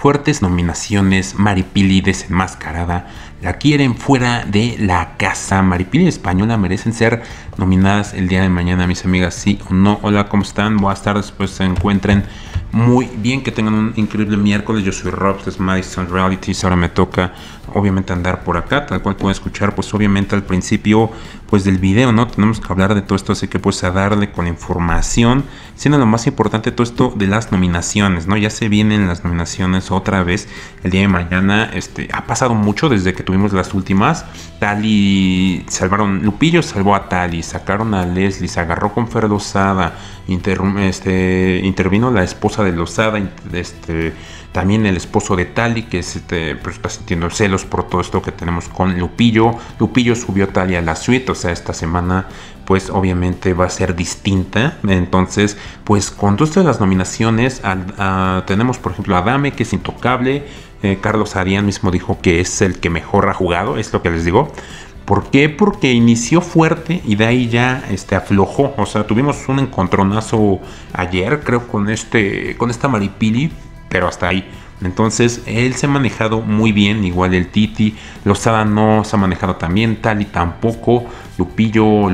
fuertes nominaciones. Maripili desenmascarada. La quieren fuera de la casa. Maripili y Española merecen ser nominadas el día de mañana, mis amigas, sí o no. Hola, ¿cómo están? Buenas tardes, pues se encuentren muy bien, que tengan un increíble miércoles. Yo soy Rob, es Madison Realities. Ahora me toca obviamente andar por acá, tal cual pueden escuchar, pues obviamente al principio pues del video, ¿no? Tenemos que hablar de todo esto, así que pues a darle con la información, siendo lo más importante todo esto de las nominaciones, ¿no? Ya se vienen las nominaciones otra vez el día de mañana. Ha pasado mucho desde que tuvimos las últimas. Tali salvaron, Lupillo salvó a Tali, sacaron a Leslie, se agarró con Fer Lozada, intervino la esposa de Lozada, también el esposo de Tali, que pues está sintiendo celos por todo esto que tenemos con Lupillo. Lupillo subió a Tali a la suite, o sea, esta semana pues obviamente va a ser distinta. Entonces, pues con todas las nominaciones tenemos por ejemplo a Adame, que es intocable. Carlos Arián mismo dijo que es el que mejor ha jugado, es lo que les digo. ¿Por qué? Porque inició fuerte y de ahí ya aflojó. O sea, tuvimos un encontronazo ayer, creo, con esta Maripili, pero hasta ahí. Entonces, él se ha manejado muy bien, igual el Titi. Lozada no se ha manejado tan bien, Tali tampoco. Lupillo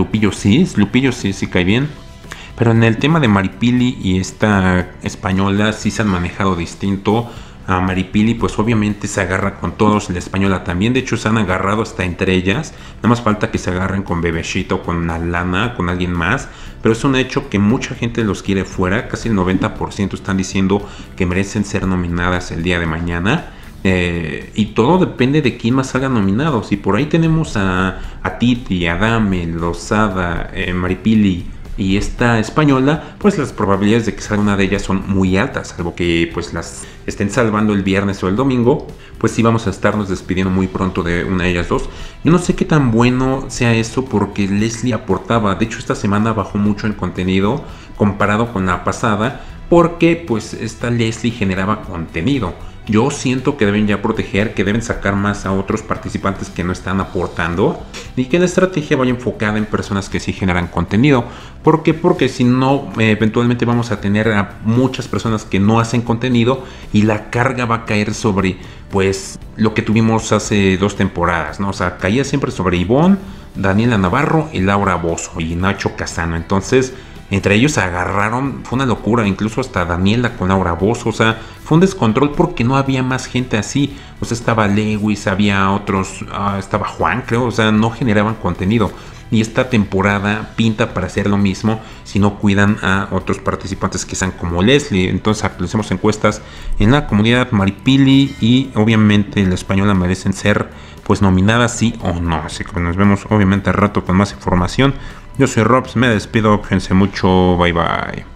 sí cae bien. Pero en el tema de Maripili y esta Española sí se han manejado distinto. A Maripili pues obviamente se agarra con todos, la Española también, de hecho se han agarrado hasta entre ellas, nada más falta que se agarren con Bebeshito, con Alana, con alguien más, pero es un hecho que mucha gente los quiere fuera, casi el 90% están diciendo que merecen ser nominadas el día de mañana. Y todo depende de quién más salga nominados, y por ahí tenemos a Titi, Adame, Lozada, Maripili y esta Española, pues las probabilidades de que salga una de ellas son muy altas, salvo que pues las estén salvando el viernes o el domingo, pues sí vamos a estarnos despidiendo muy pronto de una de ellas dos. Yo no sé qué tan bueno sea eso, porque Leslie aportaba, de hecho esta semana bajó mucho en contenido comparado con la pasada, porque pues esta Leslie generaba contenido. Yo siento que deben ya proteger, que deben sacar más a otros participantes que no están aportando, y que la estrategia vaya enfocada en personas que sí generan contenido. ¿Por qué? Porque si no, eventualmente vamos a tener a muchas personas que no hacen contenido y la carga va a caer sobre pues lo que tuvimos hace 2 temporadas, ¿no? O sea, caía siempre sobre Ivonne, Daniela Navarro y Laura Bozzo y Nacho Casano. Entonces, entre ellos se agarraron, fue una locura, incluso hasta Daniela con Laura Bozzo, o sea, fue un descontrol porque no había más gente así. O sea, estaba Lewis, había otros, estaba Juan, creo, o sea, no generaban contenido. Y esta temporada pinta para hacer lo mismo si no cuidan a otros participantes que sean como Leslie. Entonces actualicemos encuestas en la comunidad. Maripili y obviamente la Española merecen ser pues nominadas, sí o no. Así que nos vemos obviamente al rato con más información. Yo soy Robs, me despido, fíjense mucho, bye bye.